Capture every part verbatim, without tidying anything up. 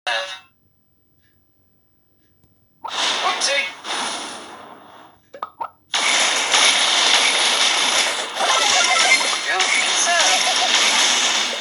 Whoopsie. You'll be served.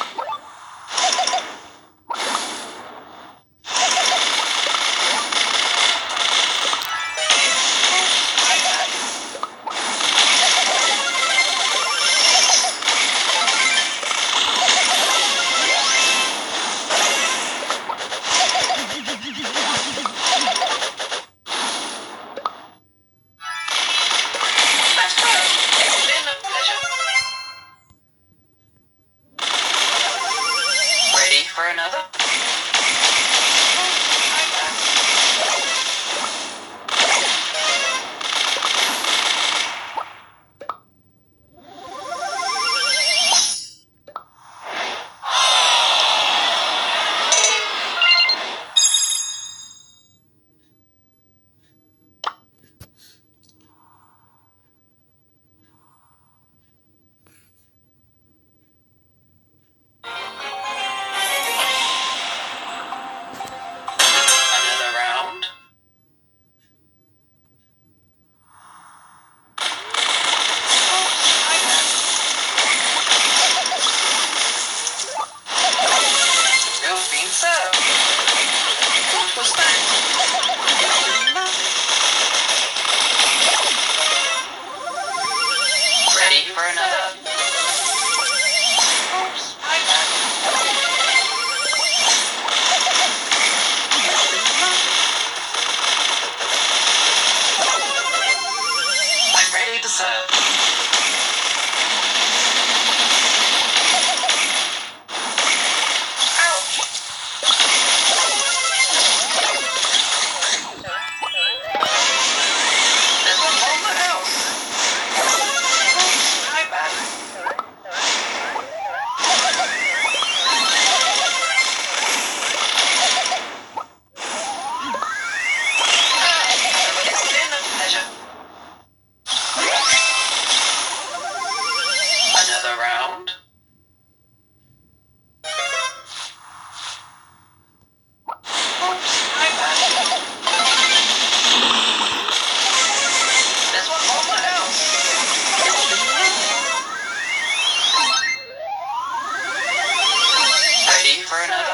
That's good. It's been a pleasure. Ready for another? Another round. You've been served. What was that? Ready for another? Oops, my bad. I'm ready to serve. Ouch! There's one more in the house. Oops, my bad. It's been a pleasure. Another round. Oops, my bad. There's one more in the house. Ready for another?